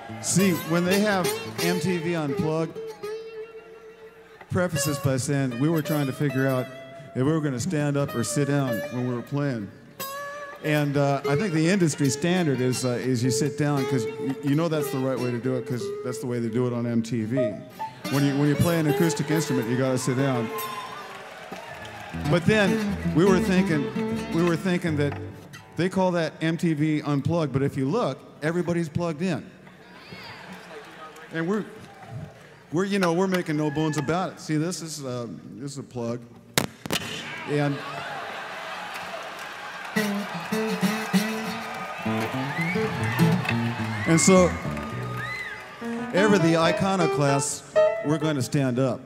See, when they have MTV Unplugged, prefaces by saying we were trying to figure out if we were going to stand up or sit down when we were playing. And I think the industry standard is you sit down because you know that's the right way to do it because that's the way they do it on MTV. When you play an acoustic instrument, you got to sit down. But then we were thinking that they call that MTV Unplugged, but if you look, everybody's plugged in. And we're making no bones about it. See, this is a plug, and so ever the iconoclasts, we're going to stand up.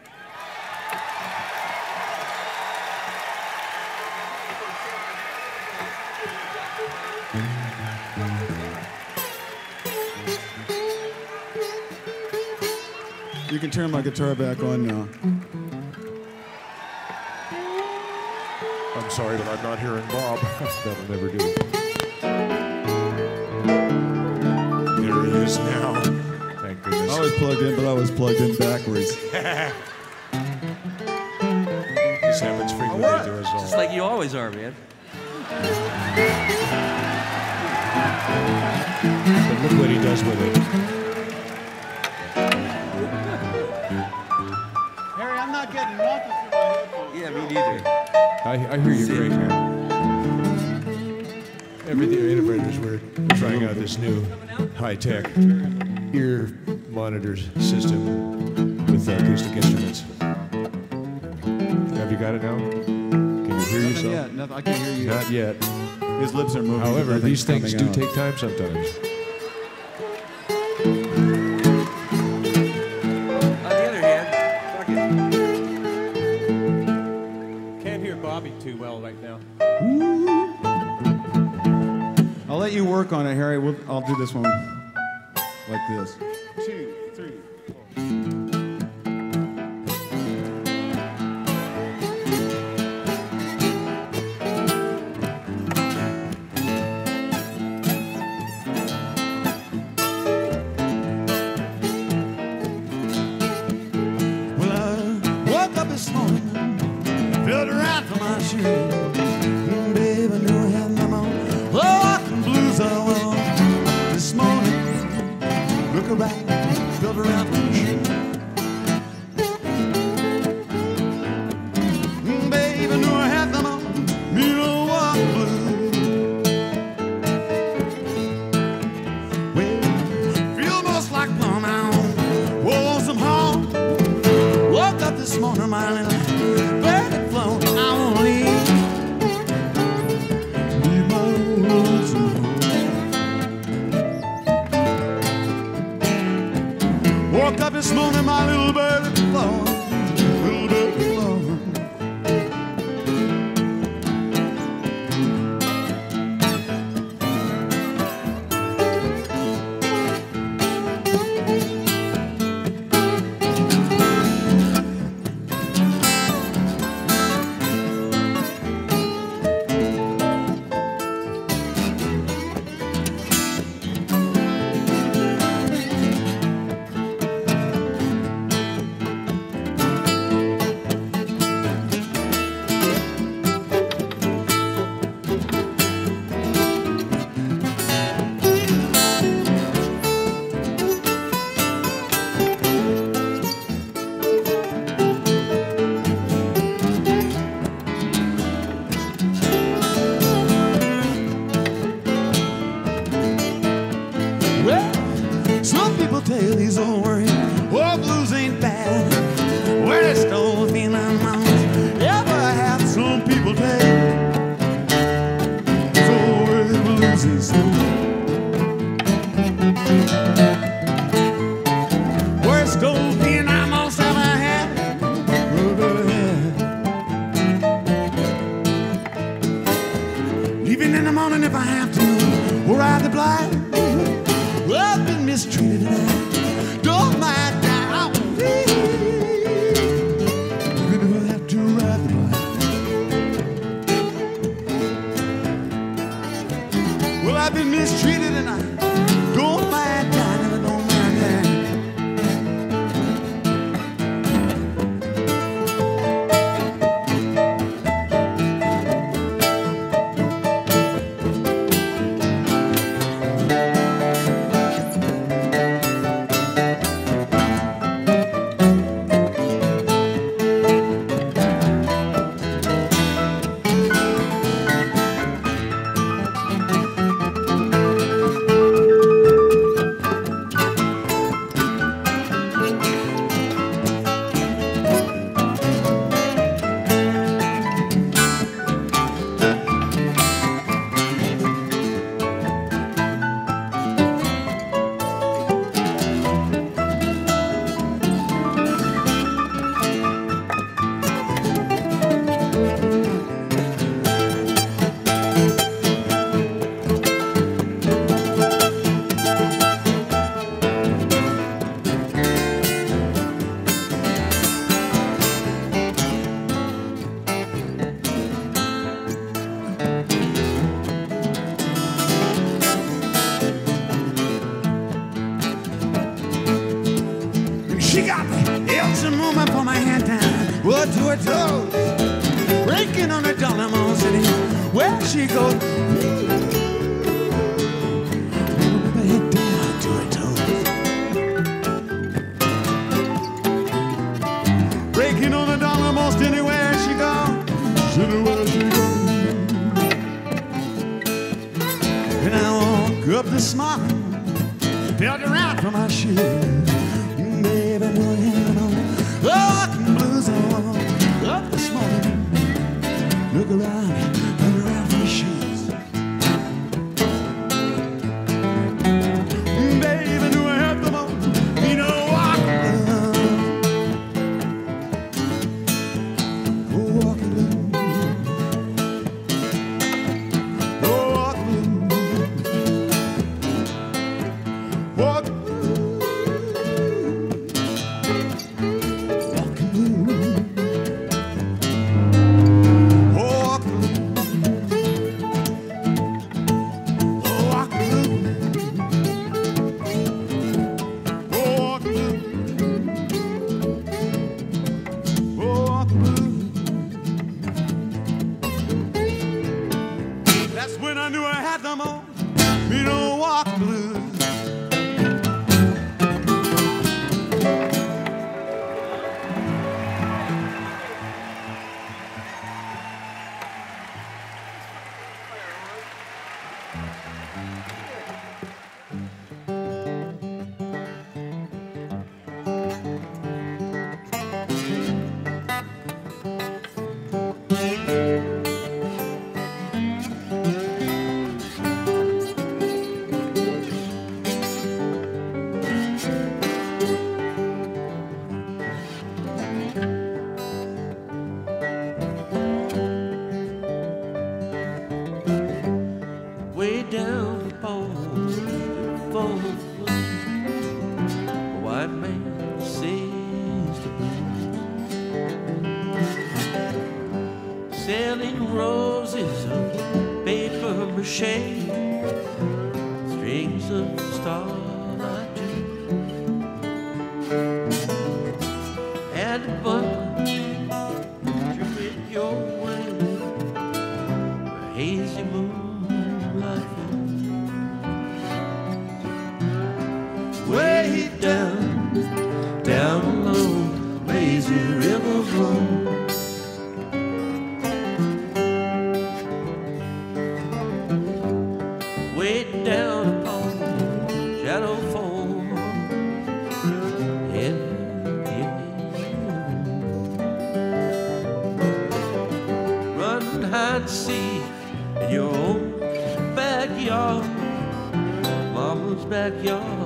You can turn my guitar back on now. I'm sorry, but I'm not hearing Bob. That'll never do. There he is now. Thank goodness. I was plugged in, but I was plugged in backwards. This happens frequently to us all. Just like you always are, man. But look what he does with it. Harry, I'm not getting nothing through my headphones. Yeah, me neither. I hear you great here. Everything innovators, we're trying out this new high-tech ear monitors system with acoustic instruments. Have you got it now? Can you hear yourself? Yet. Nothing, I can't hear you. Not yet. His lips are moving. However, these things do out. take time sometimes. On the other hand, fuck it. Can't hear Bobby too well right now. I'll let you work on it, Harry. I'll do this one like this. 2, 3, 4. Baby, I knew I had my own Walkin Blues on this morning. Look around, built around my shoe. Baby, I knew I had them on me old Walkin Blues. Well, feel most like plum out. Whoa, some home. Woke up this morning, my little bird had flown. I won't leave. Woke up this morning, my little bird had flown, little bird had flown. Some people tell these old words, oh, blues ain't bad. Where they stole me in the mountains, ever have some people tell. So where the blues is where it's stole me and I must have a hat. Leaving in the morning if I have to, or ride the blind. I've been mistreated and I don't mind now. You never have to ride the bike. Well, I've been mistreated and I don't mind dying. She got the Elton movement for my hand down, wood to her toes, breaking on the dollar Moan City. Where she goes, move my head down to her toes, breaking on the dollar most anywhere she goes, anywhere she goes. And I walk up the smart, felt around for my shoes. Baby, no hand on, Walkin Blues on. Up this morning, look around for my shoes. Baby, knew I had them on, you know Walkin Blues. Oh, Walkin Blues. Oh, Walkin Blues. Walkin That's when I knew I had them on, you know, Walkin Blues. Way down the phone, a white man says to me, selling roses of paper mache, strings of starlight too, and a button drew it your way, a hazy moon. Way down, down along lazy river road. Way down upon shadow fall. Yeah, yeah. Run hide and seek in your own backyard, mama's backyard.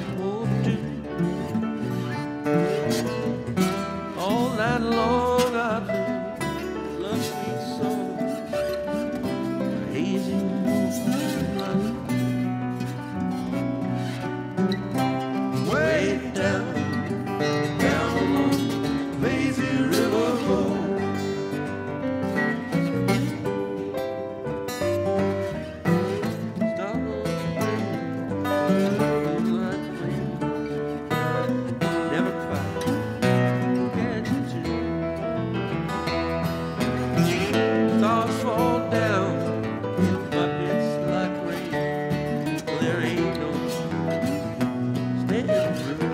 All night long I've heard love sweet songs, hazy moonlight. Way down, down along lazy river road. Stop moonlight flame, never quite. Stars fall down, but it's like rain. There ain't no staying through.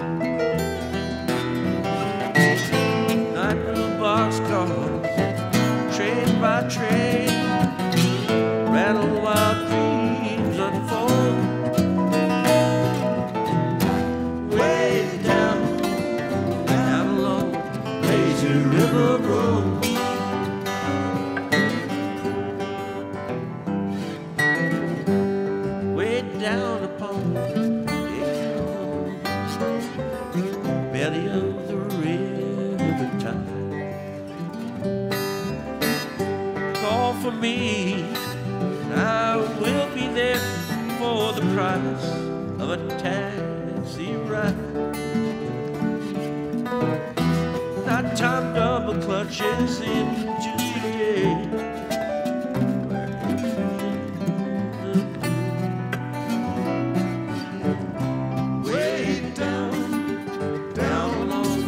Night blue boxcars, train by train, rattle while dreams unfold. Way down, down along lazy river road. Down upon the belly of the river tide. Call for me, and I will be there for the price of a taxi ride. Not time double clutches into the air. Way down, down along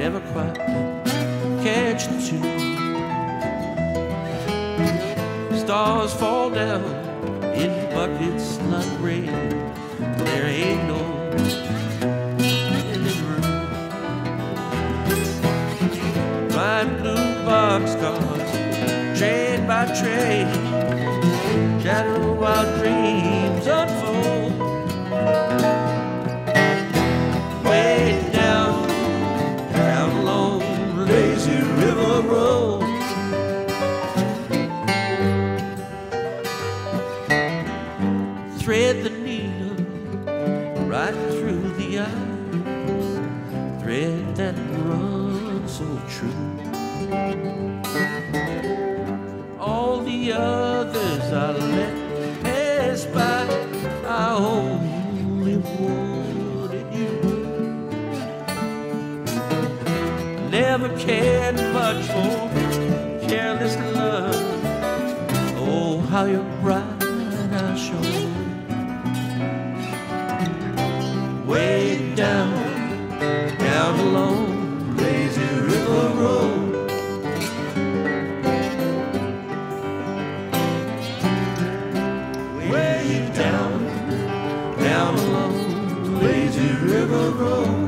never quite catch the tune. Stars fall down in buckets like rain. There ain't no living room. Flying blue boxcars, train by train, shadow while dreams unfold. Way down, down along the lazy river road. Thread the needle right through the eye, thread that runs so true. All the others I let pass by, I only wanted you. Never cared much for careless love. Oh, how you're bright I shone. Way down, down along lazy river road. Way down, down along lazy river road.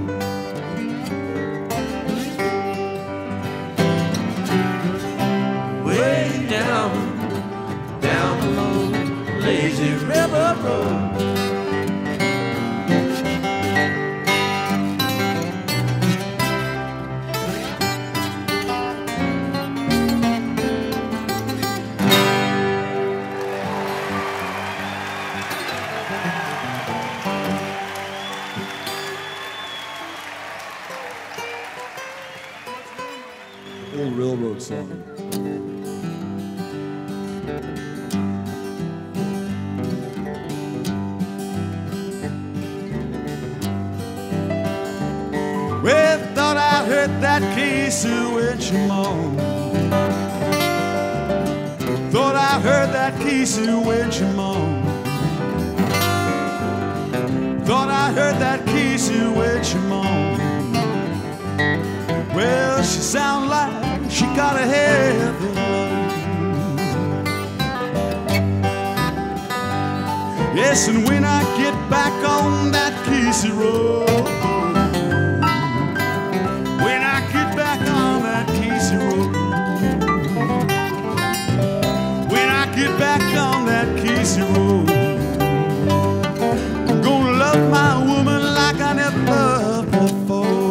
Way down, down along lazy river road. Old railroad song. Well, thought I heard that Casey when she moaned. Thought I heard that Casey when she moaned. Thought I heard that Casey when she moaned. Well, she sound like she got a heavy load. Yes, and when I get back on that Casey road, when I get back on that Casey road, when I get back on that Casey road, I'm gonna love my woman like I never loved before.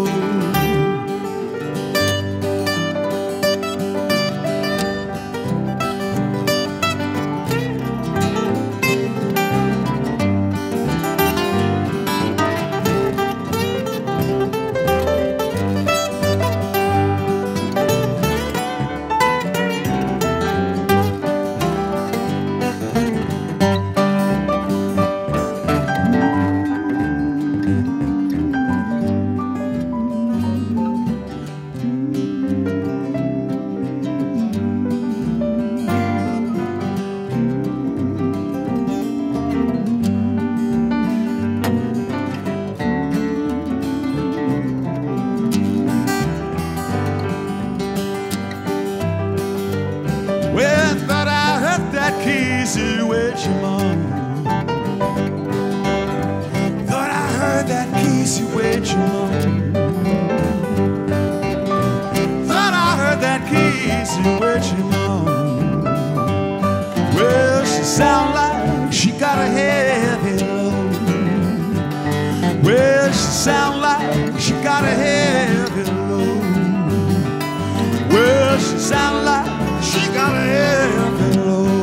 Well, she sound like she got a heavy load. Well, she sound like she got a heavy load. Well, she sound like she got a heavy load.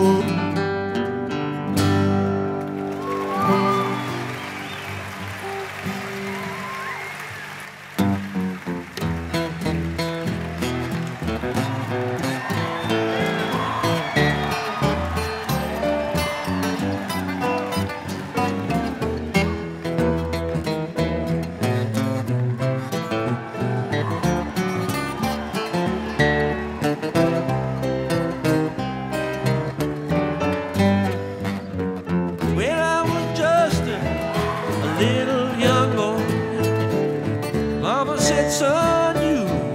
Son, you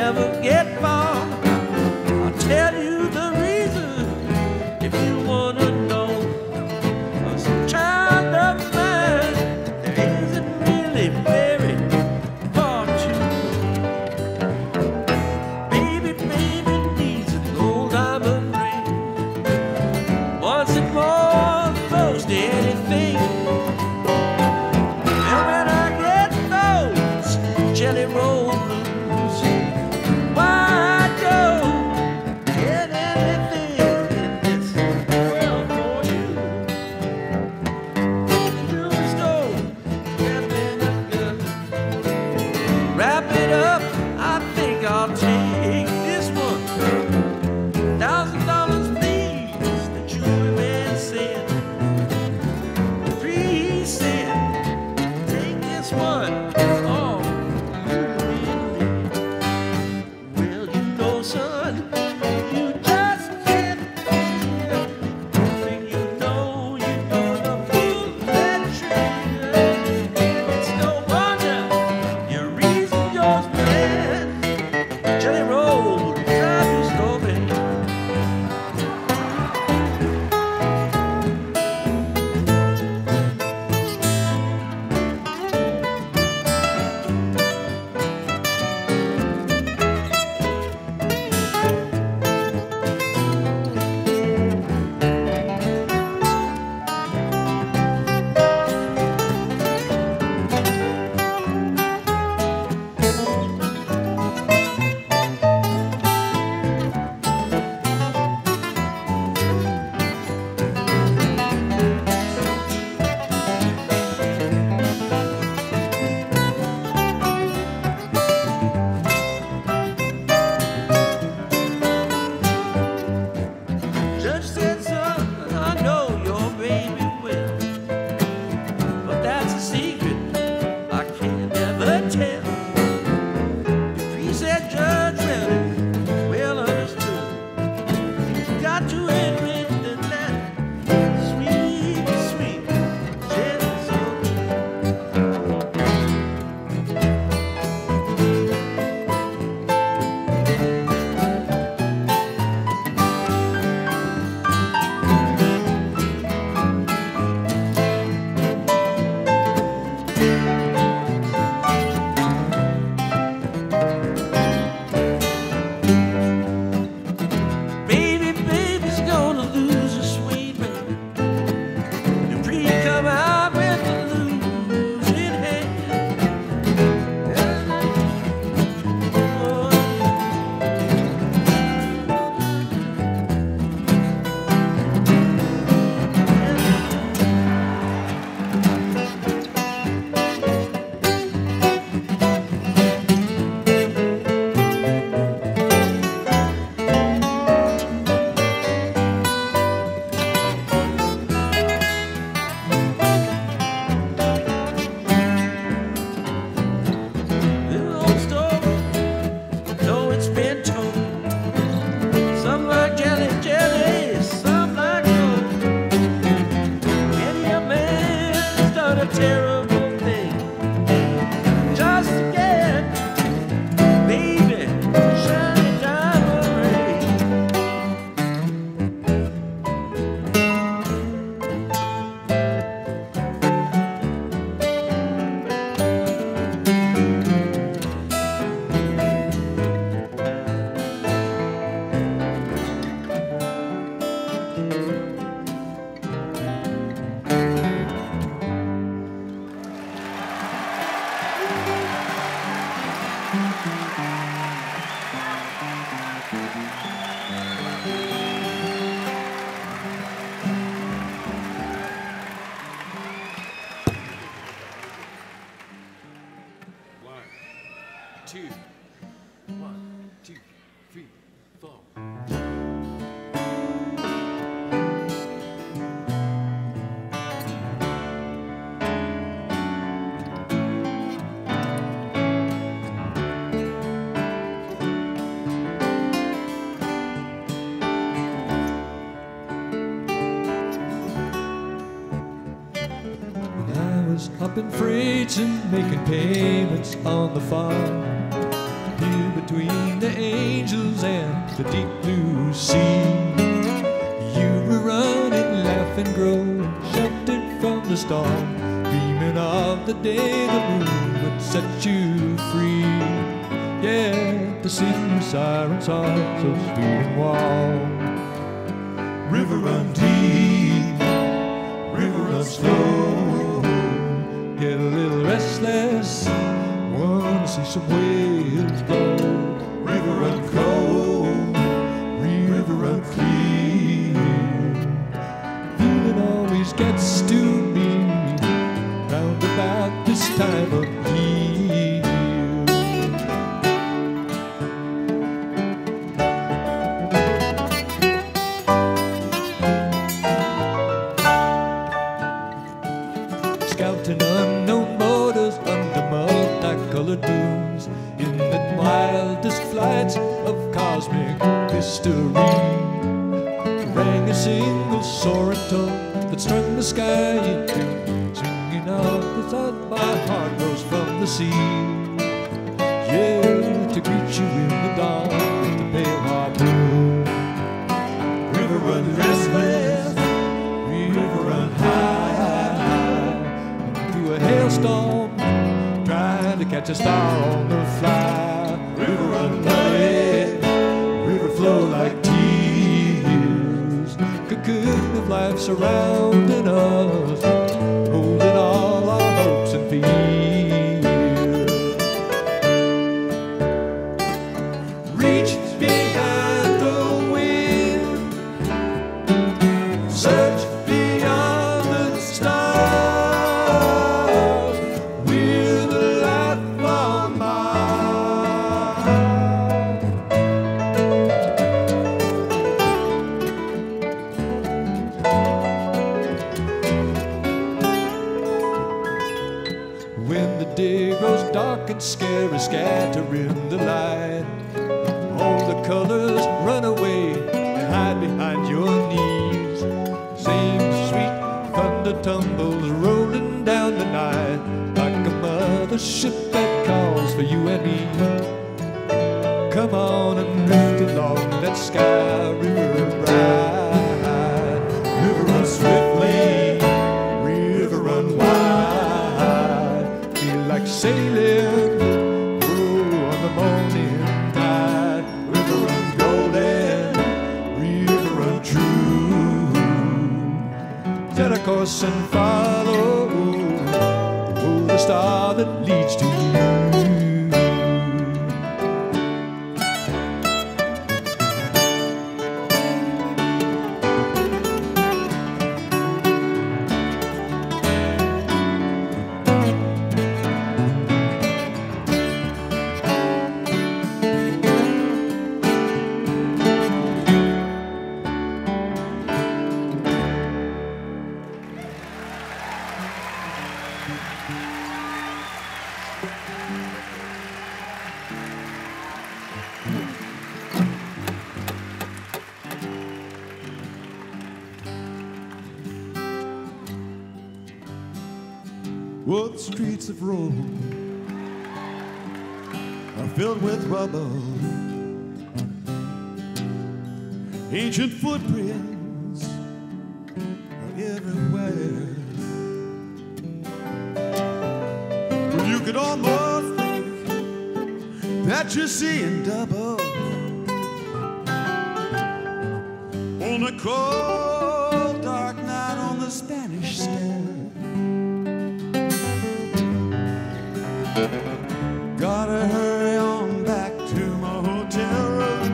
never get far. I'll tell you the reason if you wanna know. Some child of mine, there isn't really very far to go. Baby, baby needs a gold diamond ring. Wants it more than most anything. And when I get those jelly roll blues, why I'd go get anything in this world for you. To the store, get in the gun. Wrap it up, I think I'll take this one. $1,000 please, the jewelry man said. Dupree said, take this one. Oh, well, you know, son, you just can't feel everything you know. You're gonna pull that trigger. It's no wonder your reason goes mad. Jelly roll drive you slowly. Judge said, son, I know your baby will, but that's a secret I can never tell. Dupree said, Judge, well understood. You got to admit that sweet, sweet jelly's so good. Baby, baby's gonna lose her sweet man. Dupree come out with the losing hand. Oh, this old story, though it's been told. Some like jelly, jelly, some like gold. Many a man has done a terrible thing just to get, baby, shiny diamond ring. One, two, three, four. Up in freights and making payments on the farm. Puberty between the angels and the deep blue sea. You were running, laughing, growing, sheltered from the storm, dreaming of the day the moon would set you free. Yeah, to sing your siren song so sweet and warm. River run deep, river run slow, get a little restless, wanna see some waves blow. River run cold, river run clear, feeling always gets to me round about this time of year. Scouting unknown borders under multicolored moons, in the wildest flights of cosmic history, rang a single soaring tone that strung the sky in tune, singing out the thought my heart rose from the sea. Yeah, to greet you in the dawn with the pale harpoon. River run restless, river run high, through a hailstorm, trying to catch a star on the fly. River run muddy, river flow like tears, cocoon of life surrounding us, holding all our hopes and fears. Reach behind the wind, search beyond the stars, we're the life on Mars. When the day grows dark and scary, scattering the light, all the colors run away and hide behind your knees. Same sweet thunder tumbles rolling down the night, like a mothership that calls for you and me. Come on and drift along that sky river ride. River run swiftly, river run wide, feel like sailing through on the morning tide. River run golden, river run true, set a course and follow the star that leads to you. Well, the streets of Rome are filled with rubble, ancient footprints are everywhere. Well, you could almost think that you're seeing double on a cold, dark night on the Spanish Steps. Gotta hurry on back to my hotel room,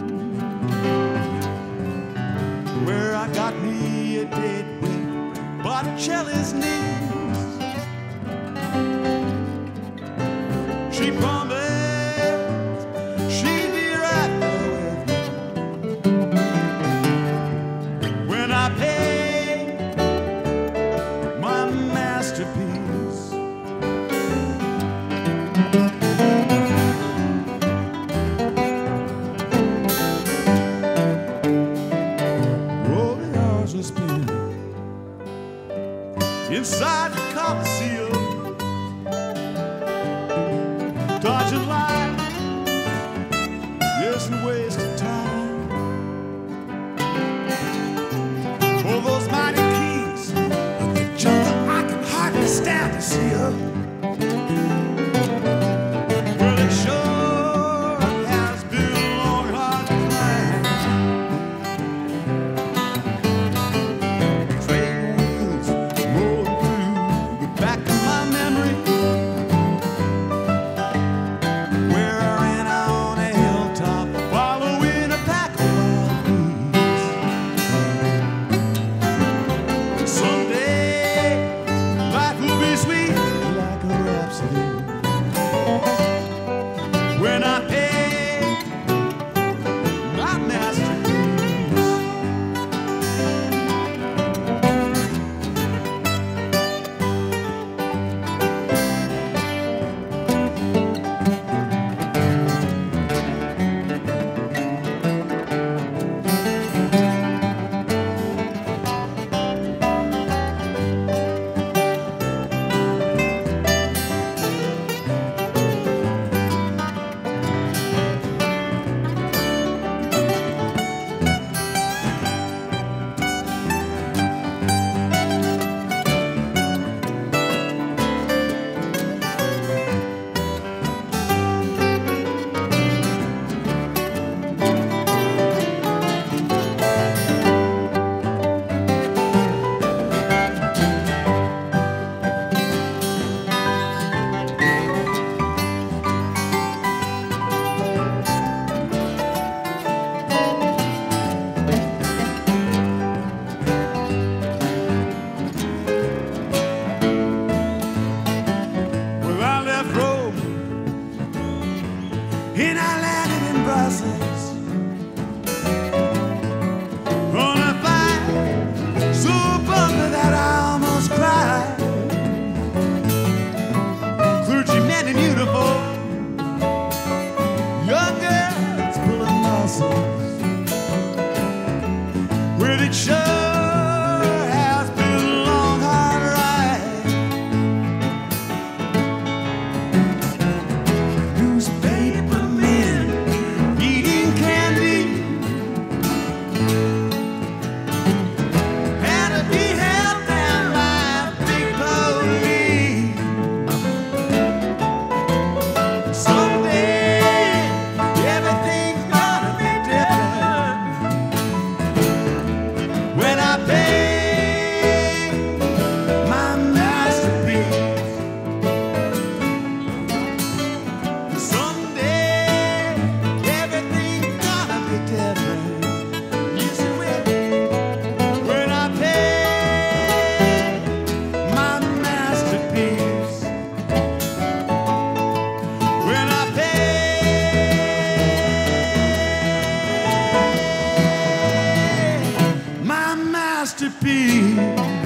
where I got me a date with Botticelli's niece. She promised she'd be right there with me when I paid and I landed in Brussels on a flight so bumpy that I almost cried. Clergymen in uniform, young girls pulling muscles. Well, it sure has been a long, hard ride. Newspaper men eating candy had to be held down by big police. Someday everything's gonna be different when I pay my masterpiece. Someday everything's gonna be different. Yes, it will. When I pay my masterpiece. When I pay my masterpiece.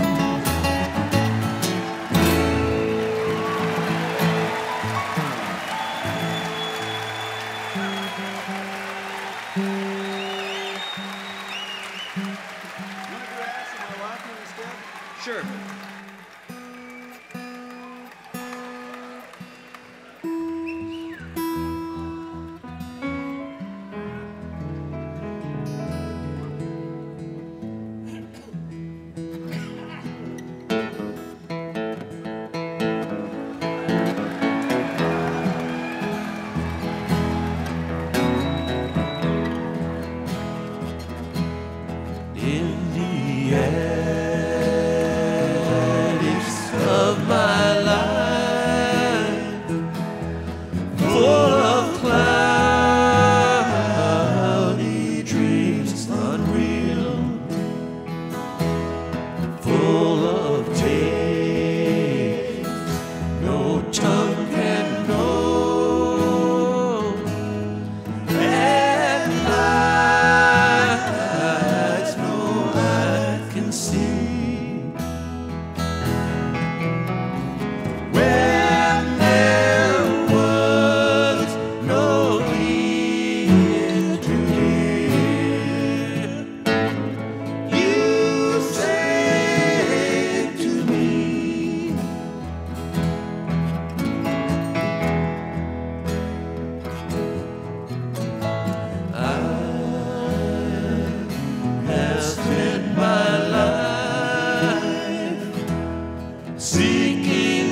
Sure. In the attics of my life, full of cloudy dreams unreal, full of tales no tongue can know. At nights no eye can see. When there was no ear to hear, you said to me, I have spent my life seeking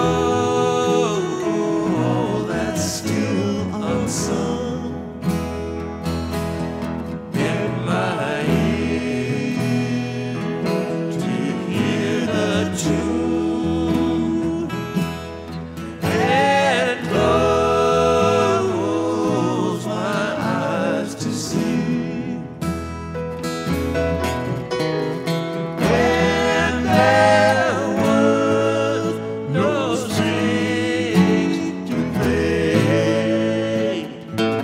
all that's still unsung. Bend my ear to hear the tune and close my eyes to see. When there was no strings to play,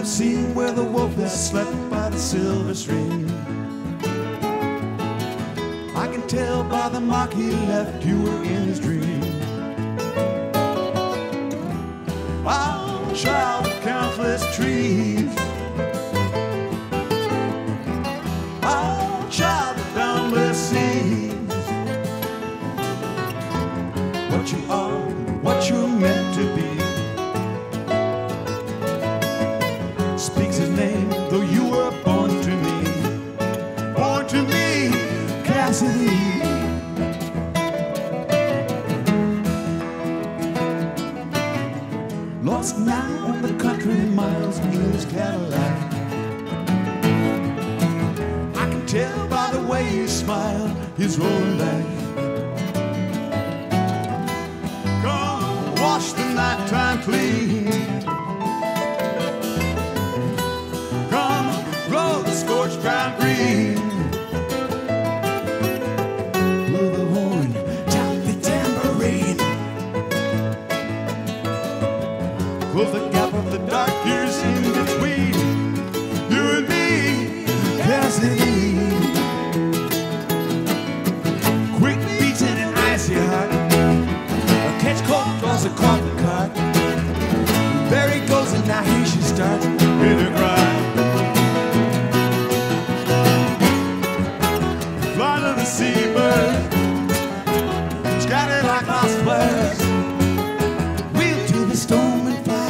have seen where the wolf has slept by the silver stream. I can tell by the mark he left you were in his dream. I'll child of countless trees. I'll child of boundless seas. What you are, what you're meant to be. Speaks his name, though you were born to me. Born to me, Cassidy. Lost now on the country miles in his Cadillac. I can tell by the way he smiled, he's rolling back. Come wash the nighttime clean. Come blow the scorched ground green. Blow the horn, tap the tambourine. Close the gap of the dark years in between you and me, Cassidy. Quick beating and icy hot. A catch cold draws a coffin cart. There he goes and now he should start with a cry. Fly to the seabird, scattered like lost flares. Wheel to the storm and fly.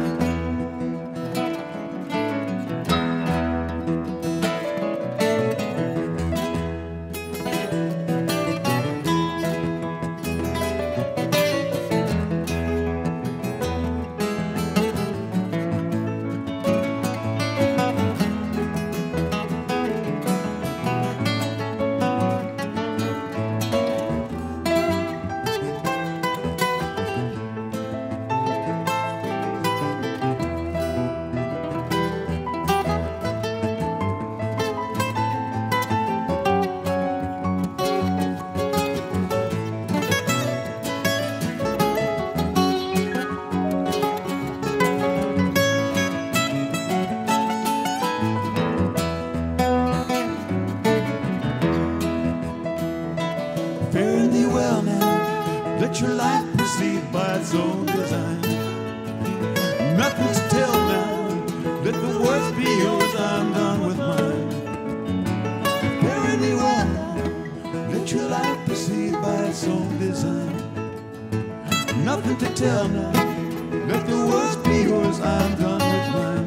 Fare thee well now, let your life proceed by its own design. Nothing to tell now, let the words be yours, I'm done with mine. Fare thee well now, let your life proceed by its own design. Nothing to tell now, let the words be yours, I'm done with mine.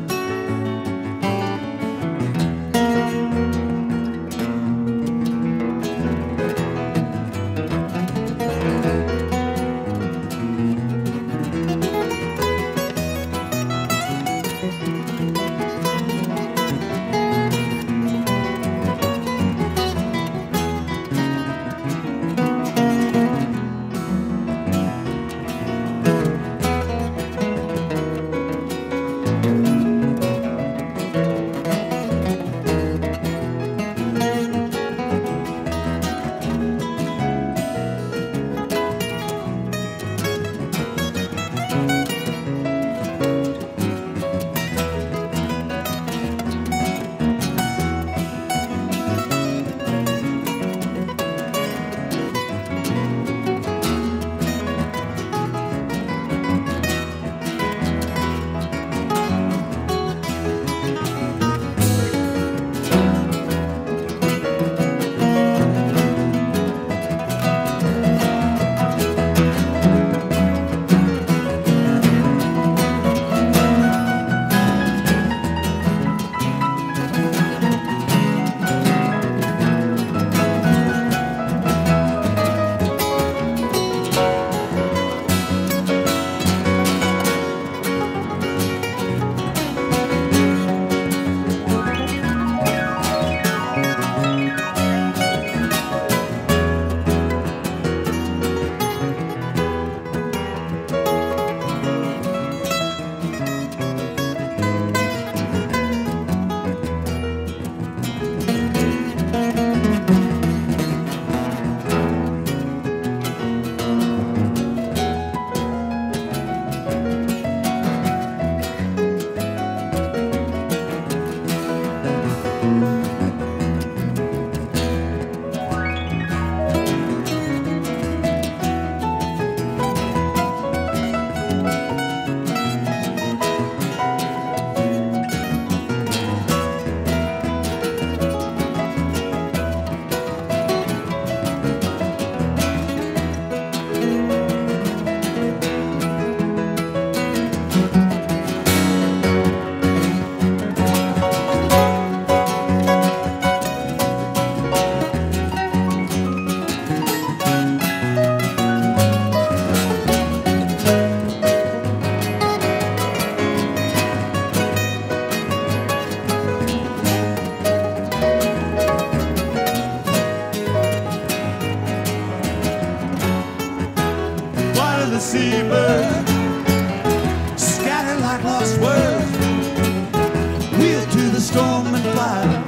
of the seabird, scattered like lost words, wheeled to the storm and fire.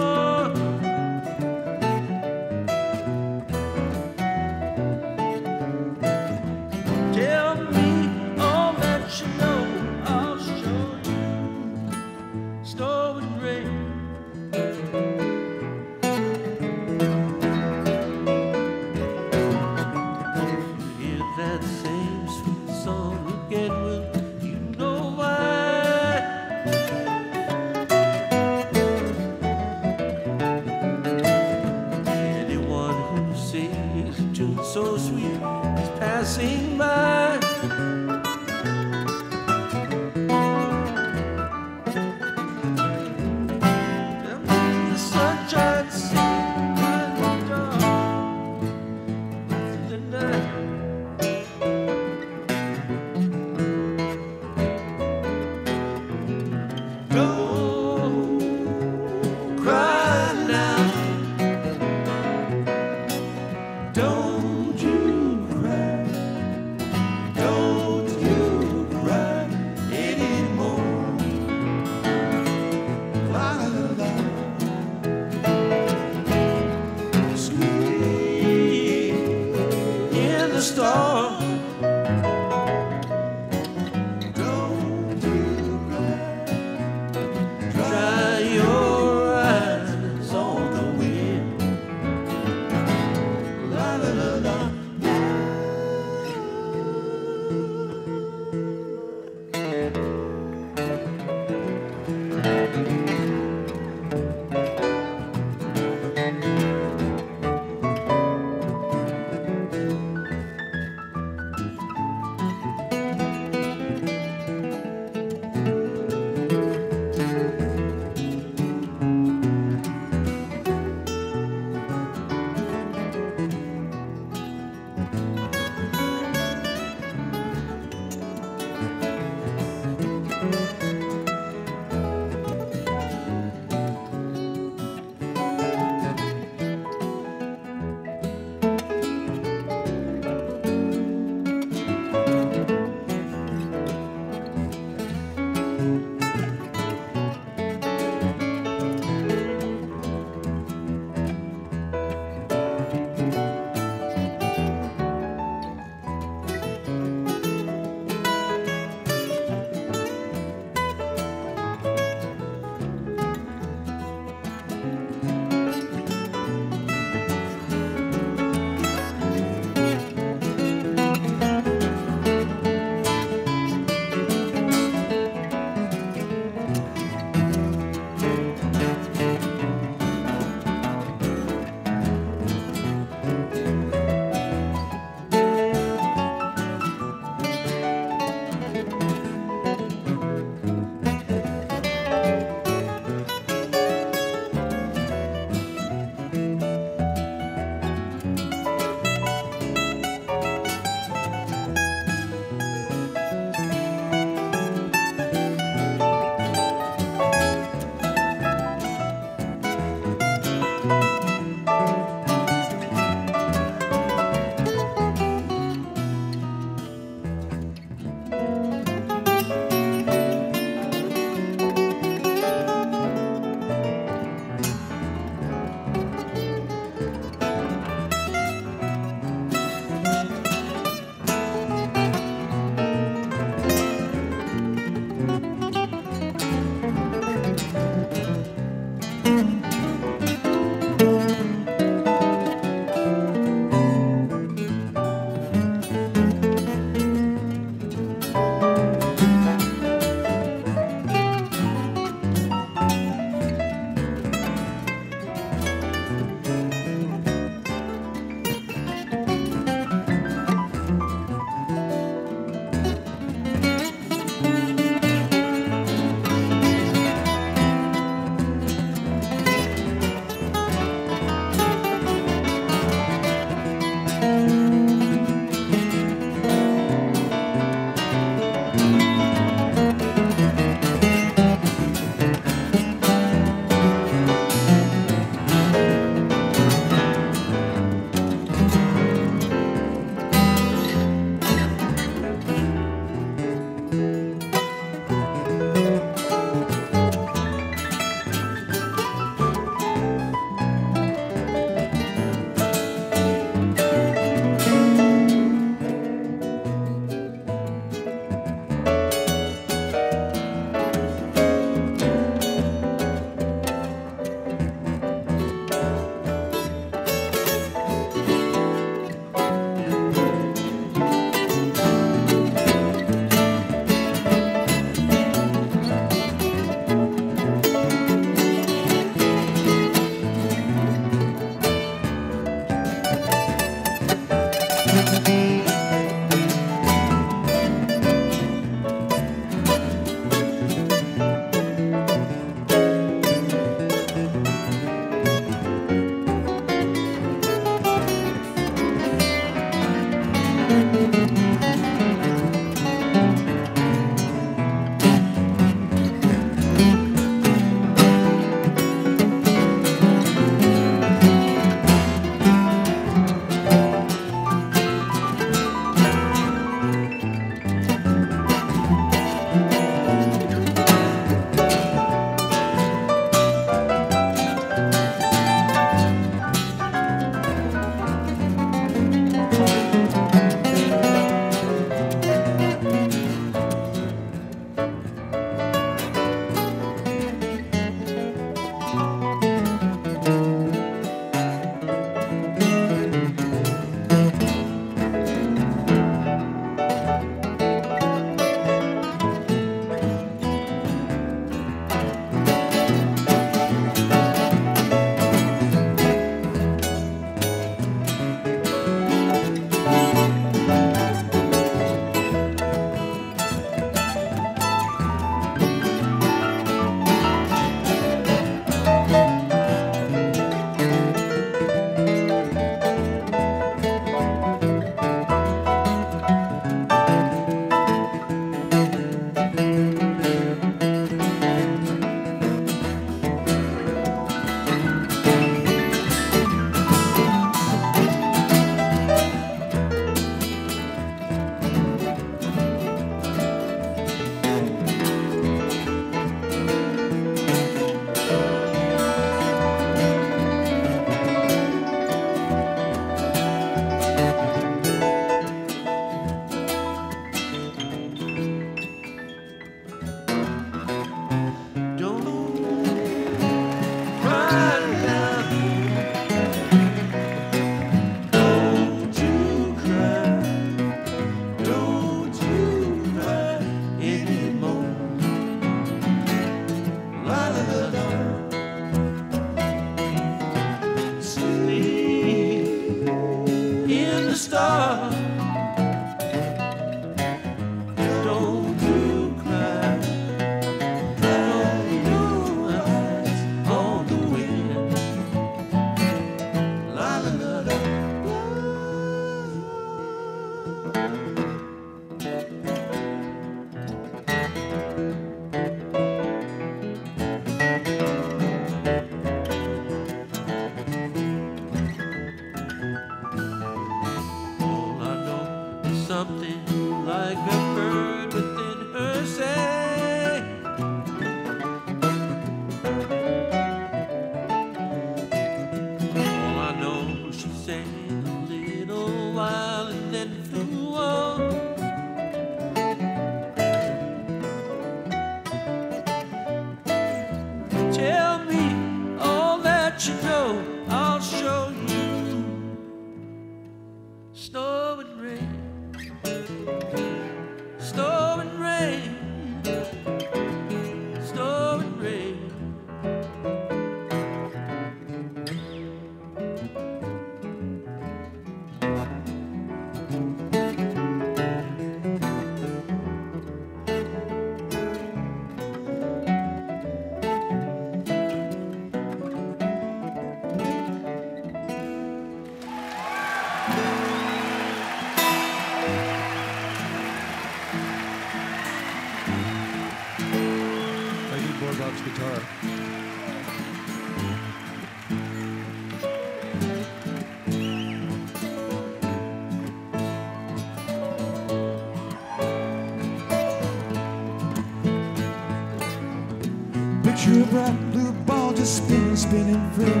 Picture a bright blue ball just spinning, spinning free,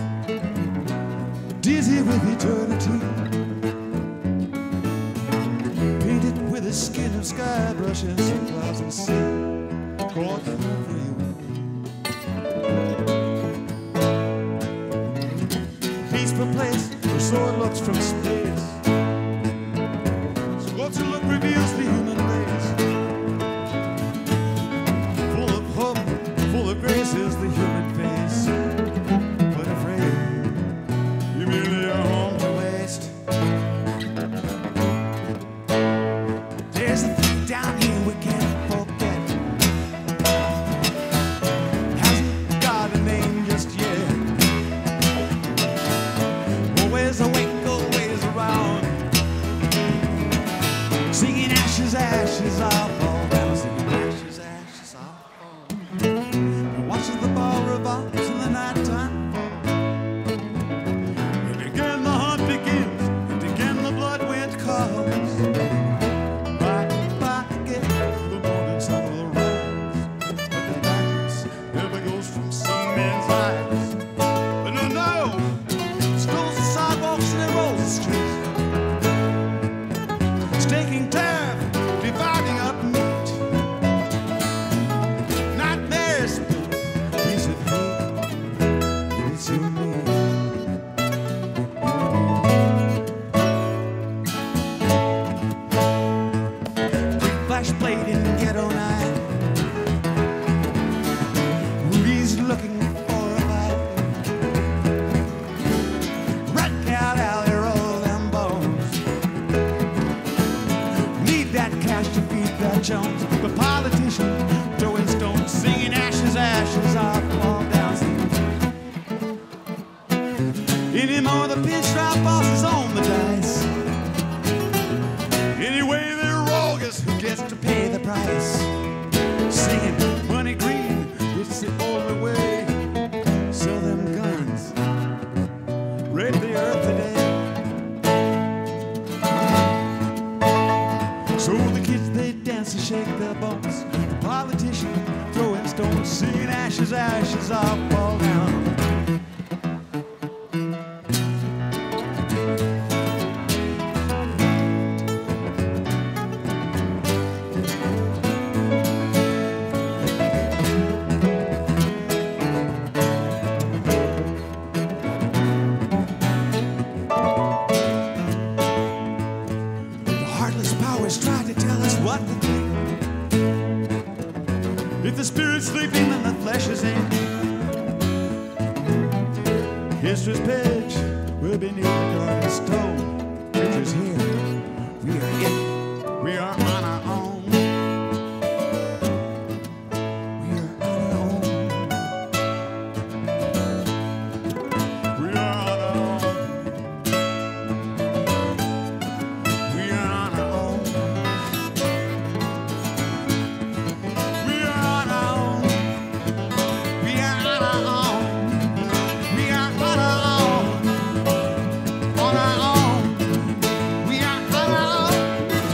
dizzy with eternity, painted with the skin of sky, brushes some clouds and sea, caught for you. Peaceful place, or so it looks from space. So what you look reveals the human race. Full of hope, full of grace is the human face. But afraid, you merely are home to waste. There's a thing down here we can't forget. Hasn't got a name just yet. Always awake, always around, singing ashes, ashes, I'll fall down. Singing ashes, ashes, I'll fall. And watches the ball revolves in the nighttime fall. And again the hunt begins, and again the blood wind calls. By again, the morning sun will rise, but the darkness never goes from some men's eyes. But no, no, strolls the sidewalks and it rolls the streets, staking turf, dividing up meat. Nightmares, piece of hate, it's you and me. Quick flash blade in ghetto night, Ruby's looking for a fight. Rat cat alley, roll them bones. Need that cash to feed that Jones. The politician throwing stones, singing ashes, ashes, I'll fall down. Anymore the pinstripe boss is on the dice. Anyway they're roll, guess who gets to pay the price? Singing money green, it's the only way. Sell them guns, rape the earth today. So the kids they dance and shake their bones. The politician throwing stones, singing ashes, ashes, I'll fall down. The heartless powers try to tell us what to think. If the spirit's sleeping, then the flesh is in. History's page will be near the garden stone. Creatures here, we are it. We are on our own. We are on our own. We are on our own. We are on our own. We are on our own. We are on our own. We are on our own. On our own. We are on our own.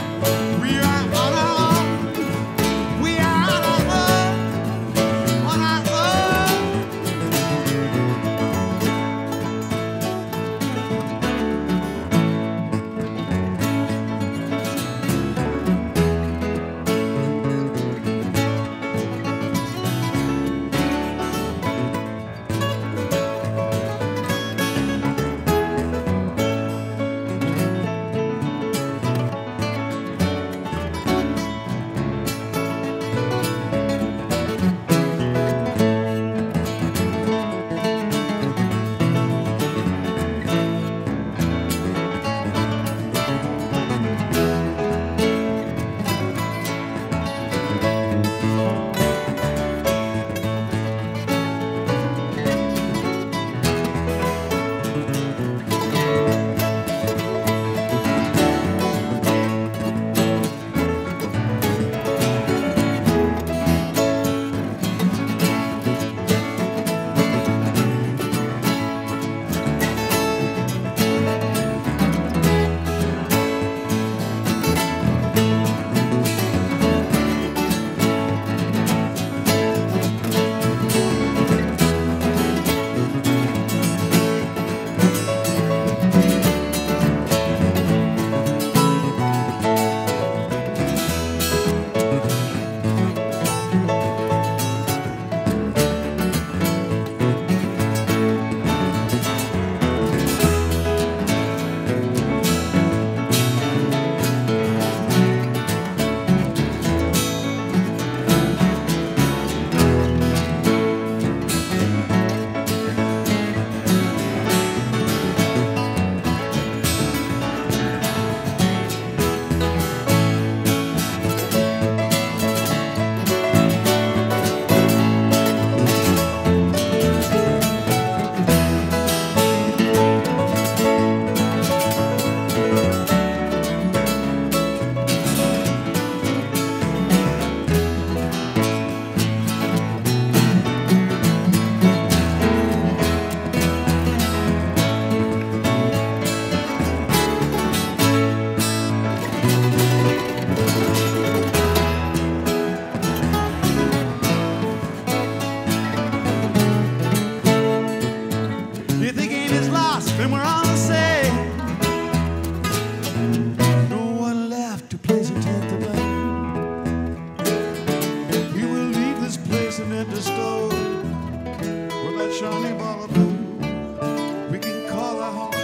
shiny ball of blue we can call our home.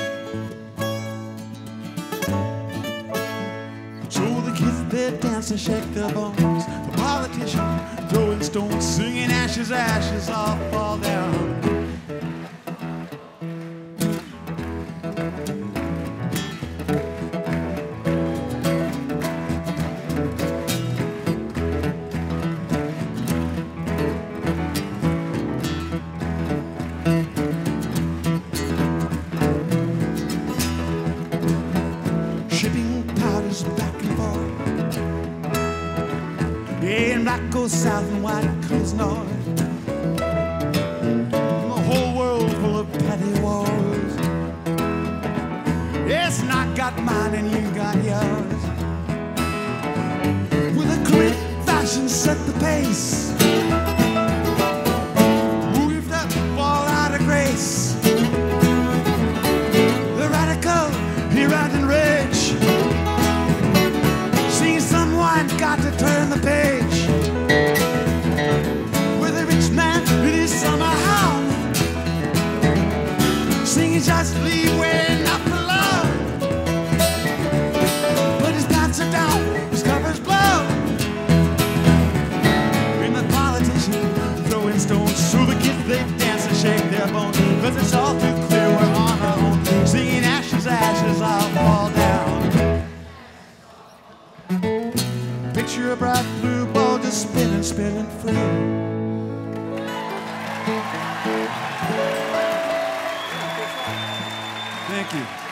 So the kids, they dance and shake their bones. The politician throwing stones, singing ashes, ashes all fall down. Goes south and white comes north. The whole world full of petty wars. It's not got mine and you got yours. With a quick fashion set the pace. We've got to fall out of grace. The radical, he ran and rage. See, someone got to turn the page. Just leave way not for love. But his pants are down, his covers blow. And the politician throwing stones. So the kids, they dance and shake their bones. Cause it's all too clear we're on our own. Singing ashes, ashes, I'll fall down. Picture a bright blue ball just spinning, spinning free. Thank you.